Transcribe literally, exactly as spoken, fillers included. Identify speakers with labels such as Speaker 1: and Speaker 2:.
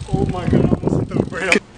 Speaker 1: Oh my god, I almost hit the rail.